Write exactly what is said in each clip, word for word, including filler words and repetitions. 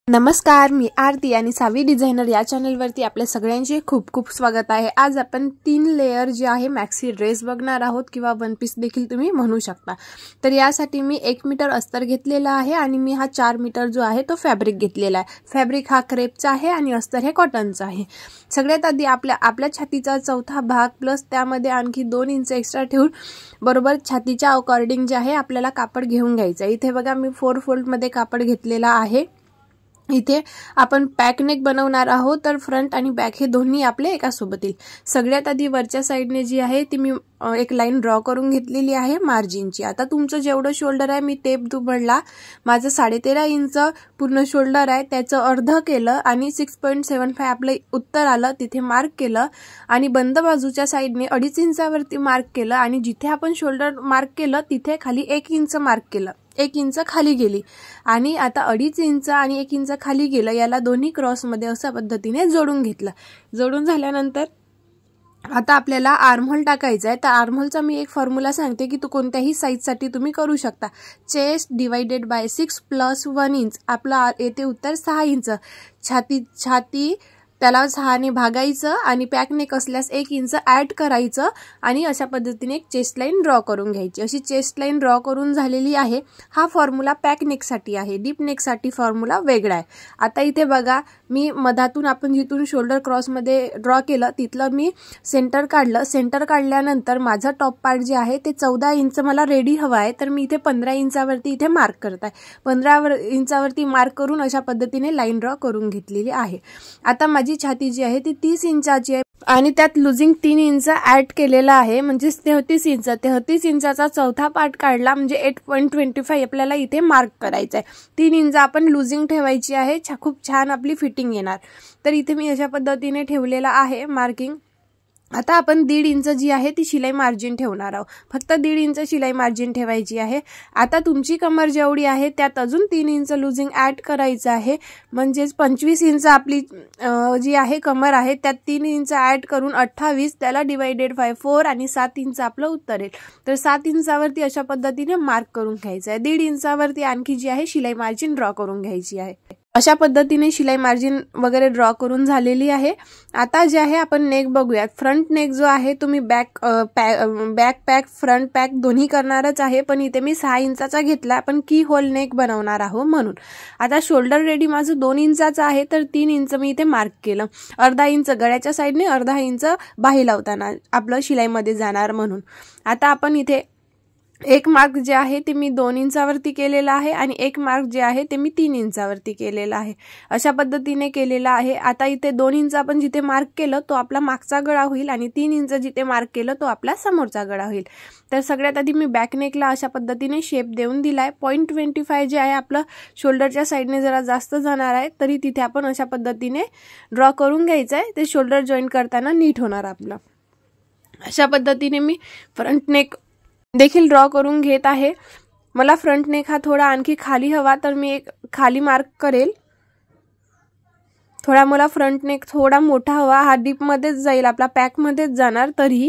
नमस्कार, मी आरती आणि सावी डिझायनर या चॅनलवरती आपल्या सगळ्यांचे खूप खूप स्वागत आहे। आज आपण तीन लेयर जे आहे मॅक्सी ड्रेस बघणार आहोत किंवा वन पीस देखील तुम्ही म्हणू शकता। तर यासाठी मी एक मीटर अस्तर घेतलेला आहे आणि मी हा चार मीटर जो आहे तो फॅब्रिक घेतलेला आहे। फॅब्रिक हा क्रेपचा आहे आणि अस्तर हे कॉटनचा आहे। सगळ्यात आधी आपल्या आपल्या छातीचा चौथा भाग प्लस त्यामध्ये आणखी दोन इंच एक्स्ट्रा ठेवून बरोबर छातीच्या अकॉर्डिंग जे आहे आपल्याला कापड घेऊन घ्यायचं आहे। इथे बघा मी फोर फोल्ड मध्ये कापड घेतलेला आहे। इथे आपण पॅक नेक बनवणार आहोत, तर फ्रंट आणि बॅक हे दोन्ही आपले एका सोबत येईल। सगळ्यात आधी वरच्या साइडने जी आहे ती मी एक लाइन ड्रॉ करून घेतलेली आहे मार्जिनची। आता तुमचं जेवढं शोल्डर आहे मी टेप दुबडला, माझं साडे तेरा इंच पूर्ण शोल्डर आहे, त्याचं अर्ध केलं आणि सिक्स पॉईंट सेवन फाय आपलं उत्तर आलं, तिथे मार्क केलं आणि बंद बाजूच्या साइडने अडीच इंचावरती मार्क केलं आणि जिथे आपण शोल्डर मार्क केलं तिथे खाली एक इंच मार्क केलं, एक इंच खाली गेली आणि आता अडीच इंच आणि एक इंच खाली गेलं, याला दोन्ही क्रॉस मध्ये अशा पद्धतीने जोडून घेतलं। जोडून झाल्यानंतर आता आपल्याला आर्महोल टाकायचा आहे। तर आर्महोलचा मी एक फॉर्म्युला सांगते की तो कोणत्याही साइज साठी तुम्ही करू शकता। Chest divided by six plus one inch, आपला येते उत्तर सहा इंच। छाती छाती त्याला सहाने भागायचं आणि पॅक नेक असल्यास एक इंच ऍड करायचं आणि अशा पद्धतीने एक चेस्ट लाइन ड्रॉ करून घ्यायची। अशी चेस्ट लाइन ड्रॉ करून झालेली आहे। हा फॉर्म्युला पॅक नेक साठी आहे, डीप नेक साठी फॉर्म्युला वेगळा आहे। आता इथे बघा मी मधातून आपण जिथून शोल्डर क्रॉस मध्ये ड्रॉ केलं तिथलं मी सेंटर काढलं। सेंटर काढल्यानंतर माझं टॉप पार्ट जे आहे ते चौदा इंच मला रेडी हवा आहे, तर मी इथे पंधरा इंचावरती इथे मार्क करत आहे। पंधरा इंचावरती मार्क करून अशा पद्धतीने लाइन ड्रॉ करून घेतलेली आहे। आता माझी छाती जी आहे ती तीस इंचाची आहे आणि त्यात लुजिंग तीन इंच ऍड केलेला आहे, म्हणजे तेहतीस इंच। तेहतीस इंचाचा चौथा पार्ट काढला म्हणजे एट पॉईंट ट्वेंटी फाय आपल्याला इथे मार्क करायचा आहे। तीन इंच आपण लुजिंग ठेवायची आहे, खूप छान आपली फिटिंग येणार। तर इथे मी अशा पद्धतीने ठेवलेला आहे मार्किंग। आता आपण दीड इंच जी आहे ती शिलाई मार्जिन ठेवणार आहोत, फक्त दीड इंच शिलाई मार्जिन ठेवायची आहे। आता तुमची कमर जेवढी आहे त्यात अजून तीन इंच लुजिंग ऍड करायचं आहे, म्हणजेच पंचवीस इंच आपली जी आहे कमर आहे त्यात तीन इंच ऍड करून अठ्ठावीस, त्याला डिवाइडेड बाय फोर आणि सात इंच आपलं उत्तर येईल। तर सात इंचावरती अशा पद्धतीने मार्क करून घ्यायचं आहे। दीड इंचावरती आणखी जी आहे शिलाई मार्जिन ड्रॉ करून घ्यायची आहे। अशा पद्धतीने शिलाई मार्जिन वगैरे ड्रॉ करून झालेली आहे। आता जे आहे आपण नेक बघूयात। फ्रंट नेक जो आहे तुम्ही back back pack front pack दोन्ही करणारच आहे, पण इथे मी सहा इंचाचा घेतला, आपण की होल नेक बनवणार आहोत म्हणून। आता शोल्डर रेडी माझं दोन इंचाचं आहे, तर तीन इंच मी इथे मार्क केलं। अर्धा इंच गळ्याच्या साइडने, अर्धा इंच बाही लावताना आपलं शिलाईमध्ये जाणार म्हणून। आता आपण इथे एक मार्क जे आहे ते मी दोन इंचावरती केलेला आहे आणि एक मार्क जे आहे ते मी तीन इंचावरती केलेला आहे। अशा पद्धतीने केलेला आहे। आता इथे दोन इंच आपण जिथे मार्क केलं तो आपला मागचा गळा होईल आणि तीन इंच जिथे मार्क केलं तो आपला समोरचा गळा होईल। तर सगळ्यात आधी मी बॅक नेकला अशा पद्धतीने शेप देऊन दिलाय। पॉईंट ट्वेंटी फाय जे आहे आपलं शोल्डरच्या साइडने जरा जास्त जाणार आहे, तरी तिथे आपण अशा पद्धतीने ड्रॉ करून घ्यायचं आहे, ते शोल्डर जॉईन करताना नीट होणार आपलं। अशा पद्धतीने मी फ्रंट नेक देखील ड्रॉ करून घेत आहे। मला फ्रंट नेक हा थोडा आणखी खाली हवा, तर मी एक खाली मार्क करेल। थोडा मला फ्रंट नेक थोडा मोठा हवा, हा डीप मध्येच जाईल, आपला पॅक मध्येच जाणार तरी।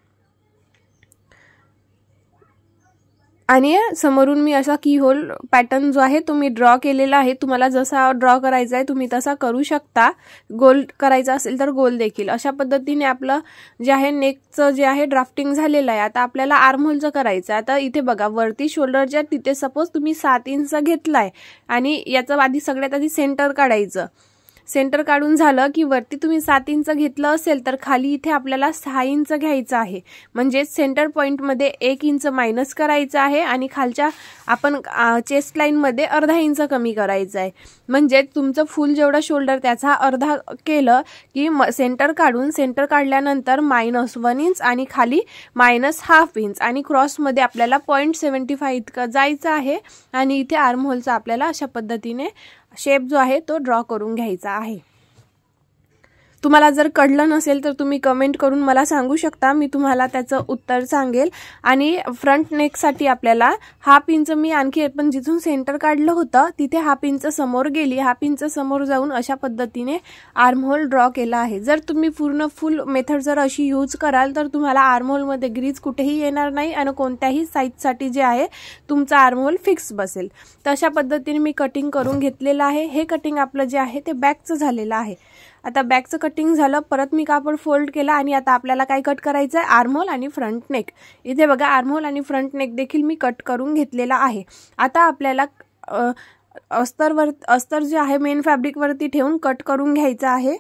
आणि समोरून मी असा की होल पॅटर्न जो आहे तो मी ड्रॉ केलेला आहे। तुम्हाला जसा ड्रॉ करायचा आहे तुम्ही तसा करू शकता, गोल करायचा असेल तर गोल देखील। अशा पद्धतीने आपलं जे आहे नेकचं जे आहे ड्राफ्टिंग झालेलं आहे। आता आपल्याला आर्महोलचं करायचं। आता इथे बघा वरती शोल्डरच्या तिथे सपोज तुम्ही सात इंच घेतलाय आणि याचं आधी सगळ्यात आधी सेंटर काढायचं। सेंटर काढून झालं की वरती तुम्ही सात इंच घेतलं असेल तर खाली इथे आपल्याला सहा इंच घ्यायचं आहे, म्हणजे सेंटर पॉइंट मध्ये एक इंच मायनस करायचं आहे आणि खालच्या आपण चेस्ट लाइन मध्ये अर्धा इंच कमी करायचं आहे। म्हणजे तुमचं फुल जेवढा शोल्डर त्याचा अर्धा केलं की सेंटर काढून सेंटर काढल्यानंतर मायनस वन इंच आणि खाली मायनस हाफ इंच आणि क्रॉस मध्ये आपल्याला पॉईंट सेव्हन्टी फाय इतकं जायचं आहे आणि इथे आर्महोलचा आपल्याला अशा पद्धतीने शेप जो आहे तो ड्रॉ करून घ्यायचा आहे। तुम्हाला जर कळलं नसेल तर तुम्ही कमेंट करून मला सांगू शकता, मी तुम्हाला त्याचं उत्तर सांगेल. आणि फ्रंट नेकसाठी आपल्याला हाफ इंच मी आणखी आपण जिथून सेंटर काढलं होतं तिथे हाफ इंच समोर गेली, हाफ इंच समोर जाऊन अशा पद्धतीने आर्महोल ड्रॉ केला आहे. जर तुम्ही पूर्ण फुल मेथड जर अशी यूज कराल तर तुम्हाला आर्महोलमध्ये ग्रीज कुठेही येणार नाही आणि कोणत्याही साईजसाठी जे आहे तुमचा आर्महोल फिक्स बसेल. तर अशा पद्धतीने मी कटिंग करून घेतलेलं आहे. हे कटिंग आपलं जे आहे ते बॅकचं झालेलं आहे. आता बॅकचं कटिंग झालं, परत मी कापड फोल्ड केला आणि आता आपल्याला काय कट करायचं आहे, आर्महोल आणि फ्रंट नेक. इथे बघा आर्महोल आणि फ्रंट नेक देखील मी कट करून घेतलेला आहे. आता आपल्याला अस्तरवर अस्तर जे आहे मेन फॅब्रिकवरती ठेवून कट करून घ्यायचं आहे.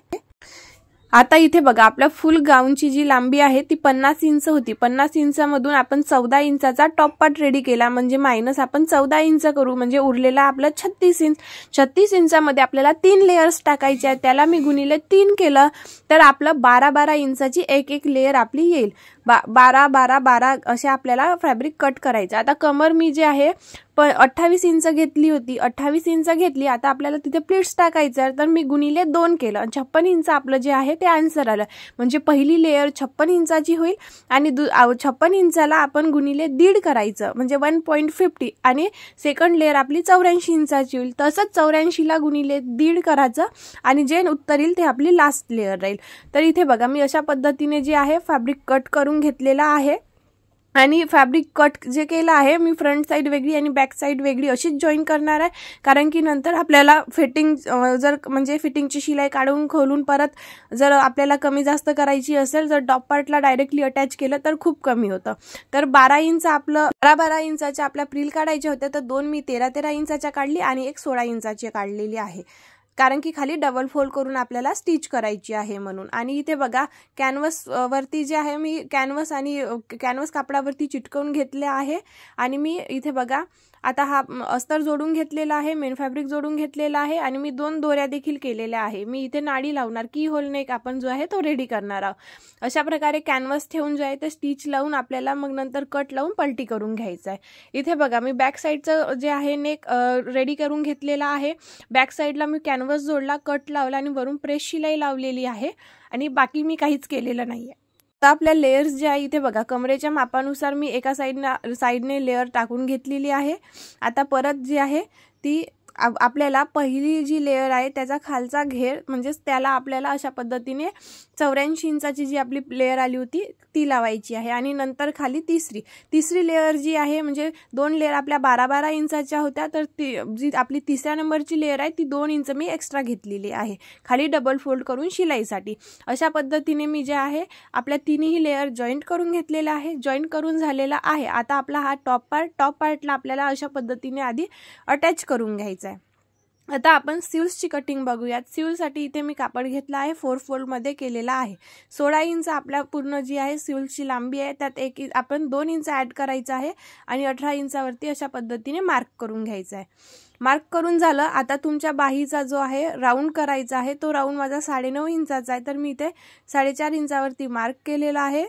आता इथे बघा आपल्या फुल गाऊनची जी लांबी आहे ती पन्नास इंच होती. पन्नास इंचामधून आपण चौदा इंचाचा टॉप पार्ट रेडी केला, म्हणजे मायनस आपण चौदा इंच करू, म्हणजे उरलेला आपला छत्तीस इंच. छत्तीस इंचामध्ये आपल्याला तीन लेयर्स टाकायचे आहेत. त्याला मी गुणिले तीन केलं तर आपलं बारा बारा इंचाची एक एक लेयर आपली येईल. बा बारा बारा बारा असे आपल्याला फॅब्रिक कट करायचं. आता कमर मी जे आहे प अठ्ठावीस इंच घेतली होती, अठ्ठावीस इंच घेतली. आता आपल्याला तिथे प्लीट्स टाकायचं आहे तर मी गुणिले दोन केलं. छप्पन इंच आपलं जे आहे ते आन्सर आलं, म्हणजे पहिली लेयर छप्पन इंचाची होईल आणि छप्पन इंचाला आपण गुणिले दीड करायचं, म्हणजे वन पॉईंट फिफ्टी आणि सेकंड लेयर आपली चौऱ्याऐंशी इंचाची होईल. तसंच चौऱ्याऐंशीला गुणिले दीड करायचं आणि जे उत्तर येईल ते आपली लास्ट लेयर राहील. तर इथे बघा मी अशा पद्धतीने जे आहे फॅब्रिक कट करून घेतलेला आहे. आणि फॅब्रिक कट जे केलं आहे मी फ्रंट साईड वेगळी आणि बॅक साईड वेगळी अशीच जॉईन करणार आहे, कारण की नंतर आपल्याला फिटिंग जर म्हणजे फिटिंगची शिलाई काढून खोलून परत जर आपल्याला कमी जास्त करायची असेल तर टॉप पार्टला डायरेक्टली अटॅच केलं तर खूप कमी होतं. तर बारा इंच आपलं बारा बारा इंचाच्या आपल्या प्रिल काढायच्या होत्या, तर दोन मी तेरा तेरा इंचाच्या काढली आणि एक सोळा इंचाची काढलेली आहे, कारण की खाली डबल फोल्ड करून आपल्याला स्टिच करायची आहे म्हणून. आणि इथे बघा कॅनव्हस वरती जे आहे मी कॅनव्हस आणि कॅनव्हस कापडावरती चिटकवून घेतले आहे. आणि मी इथे बघा आता हा अस्तर जोडून घेतलेला आहे, मेन फॅब्रिक जोडून घेतलेला आहे आणि मी दोन दोऱ्या देखील केलेल्या आहे. मी इथे नाडी लावणार, की होल नेक आपण जो आहे तो रेडी करणार आहोत. अशा प्रकारे कॅनव्हस ठेवून जे आहे ते स्टिच लावून आपल्याला मग नंतर कट लावून पलटी करून घ्यायचं आहे. इथे बघा मी बॅक साईडचं जे आहे नेक रेडी करून घेतलेला आहे. बॅक साईडला मी कॅनव्हस जोडला, कट लावला आणि वरून प्रेस शिलाई लावलेली आहे आणि बाकी मी काहीच केलेलं नाही आहे. आता आपल्या लेयर्स जे आहे इथे बघा कमरेच्या मापानुसार मी एका साईडना साईडने लेयर टाकून घेतलेली आहे. आता परत जी आहे ती आपल्याला पहिली जी लेयर आहे त्याचा खालचा घेर म्हणजेच त्याला आपल्याला अशा पद्धतीने चौऱ्याऐंशी इंचाची जी आपली लेयर आली होती ती लावायची आहे. आणि नंतर खाली तिसरी तिसरी लेयर जी आहे म्हणजे दोन लेयर आपल्या बारा बारा इंचाच्या होत्या, तर ती जी आपली तिसऱ्या नंबरची लेयर आहे ती दोन इंच मी एक्स्ट्रा घेतलेली आहे खाली डबल फोल्ड करून शिलाईसाठी. अशा पद्धतीने मी जे आहे आपल्या तिन्ही लेयर जॉईंट करून घेतलेला आहे. जॉईंट करून झालेला आहे. आता आपला हा टॉप पार्ट टॉप पार्टला आपल्याला अशा पद्धतीने आधी अटॅच करून घ्यायचा आहे. आता आपण स्लीव्सची कटिंग बघूयात. स्लीव्ससाठी इथे मी कापड घेतला आहे, फोर फोल्डमध्ये केलेला आहे. सोळा इंच आपल्या पूर्ण जी आहे स्लीव्सची लांबी आहे, त्यात एक आपण दोन इंच ॲड करायचं आहे आणि अठरा इंचावरती अशा पद्धतीने मार्क करून घ्यायचा आहे. मार्क करून झालं. आता तुमच्या बाहीचा जो आहे राऊंड करायचा आहे, तो राऊंड माझा साडेनऊ इंचाचा आहे, तर मी इथे साडेचार इंचावरती मार्क केलेला आहे.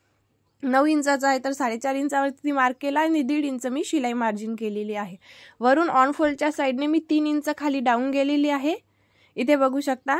नऊ इंचाचा आहे तर साडेचार इंचावरती मार्क केला आणि दीड इंच मी शिलाई मार्जिन केलेली आहे. वरून ऑन फोल्डच्या साईडने मी तीन इंच खाली डाऊन गेलेली आहे. इथे बघू शकता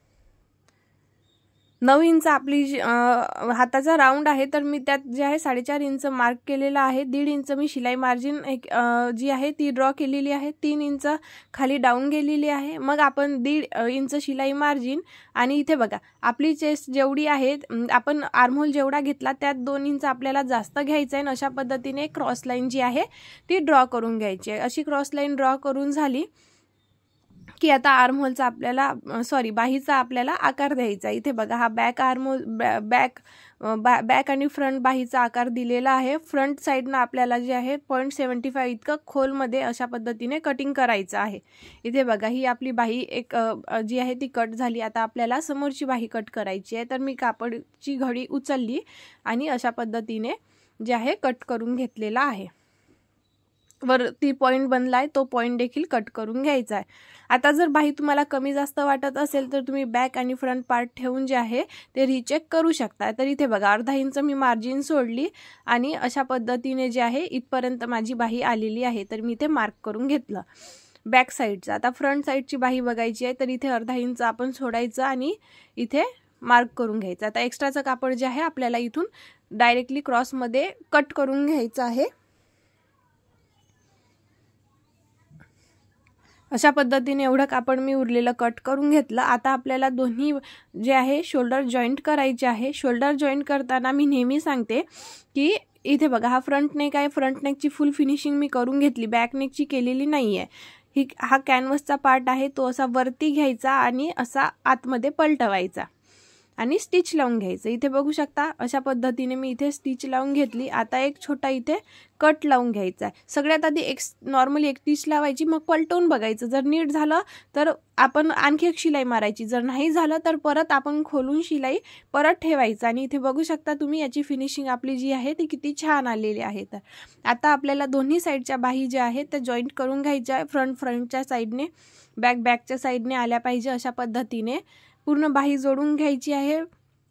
नऊ इंच आपली हाताचा राऊंड आहे, तर मी त्यात जे आहे साडेचार इंच मार्क केलेला आहे. दीड इंच मी शिलाई मार्जिन एक जी आहे ती ड्रॉ केलेली आहे. तीन इंच खाली डाऊन गेलेली आहे. मग आपण दीड इंच शिलाई मार्जिन आणि इथे बघा आपली चेस्ट जेवढी आहे आपण आर्महोल जेवढा घेतला त्यात दोन इंच आपल्याला जास्त घ्यायचं आहे. अशा पद्धतीने क्रॉस लाईन जी आहे ती ड्रॉ करून घ्यायची आहे. अशी क्रॉस लाईन ड्रॉ करून झाली की आता आर्महोलचा आपल्याला सॉरी बाहीचा आपल्याला आकार द्यायचा. इथे बघा हा बॅक आर्महोल बॅक बॅक आणि फ्रंट बाहीचा आकार दिलेला आहे. फ्रंट साईडनं आपल्याला जे आहे पॉईंट सेवन्टी फाय इतकं खोलमध्ये अशा पद्धतीने कटिंग करायचं आहे. इथे बघा ही आपली बाही एक जी आहे ती कट झाली. आता आपल्याला समोरची बाही कट करायची आहे, तर मी कापडची घडी उचलली आणि अशा पद्धतीने जे आहे कट करून घेतलेला आहे. वरती पॉईंट बनलाय तो पॉईंट देखील कट करून घ्यायचा आहे. आता जर बाही तुम्हाला कमी जास्त वाटत असेल तर तुम्ही बॅक आणि फ्रंट पार्ट ठेवून जे आहे ते रिचेक करू शकता. तर इथे बघा अर्धा इंच मी मार्जिन सोडली आणि अशा पद्धतीने जे आहे इथपर्यंत माझी बाही आलेली आहे, तर मी इथे मार्क करून घेतलं. बॅक साईडचा. आता फ्रंट साईडची बाही बघायची आहे, तर इथे अर्धा इंच आपण सोडायचं आणि इथे मार्क करून घ्यायचं. आता एक्स्ट्राचं कापड जे आहे आपल्याला इथून डायरेक्टली क्रॉसमध्ये कट करून घ्यायचं आहे. अशा पद्धतीने एवढं कापड मी उरलेलं कट करून घेतलं. आता आपल्याला दोन्ही जे आहे शोल्डर जॉईंट करायचे आहे. शोल्डर जॉईंट करताना मी नेहमी सांगते की इथे बघा, हा फ्रंट नेक आहे, फ्रंट नेकची फुल फिनिशिंग मी करून घेतली, बॅक नेकची केलेली नाही आहे. ही हा कॅनव्हसचा पार्ट आहे, तो असा वरती घ्यायचा आणि असा आतमध्ये पलटवायचा आणि स्टिच लावून घ्यायचं. इथे बघू शकता अशा पद्धतीने मी इथे स्टिच लावून घेतली. आता एक छोटा इथे कट लावून घ्यायचा आहे. सगळ्यात आधी एक नॉर्मली एक स्टिच लावायची, मग पलटवून बघायचं. जर नीट झालं तर आपण आणखी एक शिलाई मारायची, जर नाही झालं तर परत आपण खोलून शिलाई परत ठेवायचं. आणि इथे बघू शकता तुम्ही याची फिनिशिंग आपली जी आहे ती किती छान आलेली आहे. तर आता आपल्याला दोन्ही साईडच्या बाही ज्या आहेत त्या जॉईंट करून घ्यायच्या आहे. फ्रंट फ्रंटच्या साईडने, बॅक बॅकच्या साईडने आल्या पाहिजे. अशा पद्धतीने पूर्ण बाही जोडून घ्यायची आहे.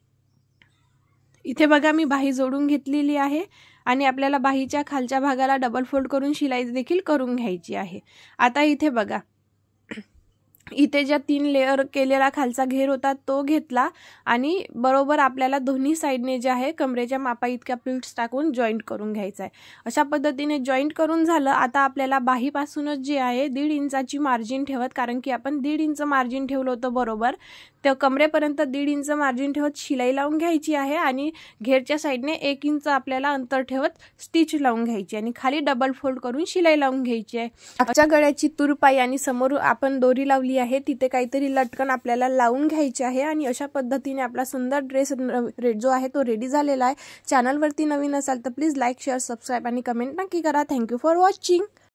इथे बघा मी बाही जोडून घेतलेली आहे आणि आपल्याला बाहीच्या खालच्या भागाला डबल फोल्ड करून शिलाई देखील करून घ्यायची आहे. आता इथे बघा, इथे ज्या तीन लेअर केलेला खालचा घेर होता तो घेतला आणि बरोबर आपल्याला दोन्ही साईडने जे आहे कमरेच्या मापा इतक्या प्लीट्स टाकून जॉईंट करून घ्यायचा आहे. अशा पद्धतीने जॉईंट करून झालं. आता आपल्याला बाहीपासूनच जे आहे दीड इंचाची मार्जिन ठेवत, कारण की आपण दीड इंच मार्जिन ठेवलं होतं बरोबर, त्या कमरेपर्यंत दीड इंच मार्जिन ठेवत शिलाई लावून घ्यायची आहे आणि घेरच्या साईडने एक इंच आपल्याला अंतर ठेवत स्टिच लावून घ्यायची आणि खाली डबल फोल्ड करून शिलाई लावून घ्यायची आहे. आजच्या गळ्याची तुरपाई आणि समोर आपण दोरी लावली आहे तिथे काहीतरी लटकन आपल्याला लावून घ्यायचे आहे आणि अशा पद्धतीने आपला सुंदर ड्रेस जो आहे तो रेडी झालेला आहे. चॅनलवरती नवीन असाल तर प्लीज लाईक, शेअर, सबस्क्राईब आणि कमेंट नक्की करा. Thank you for watching.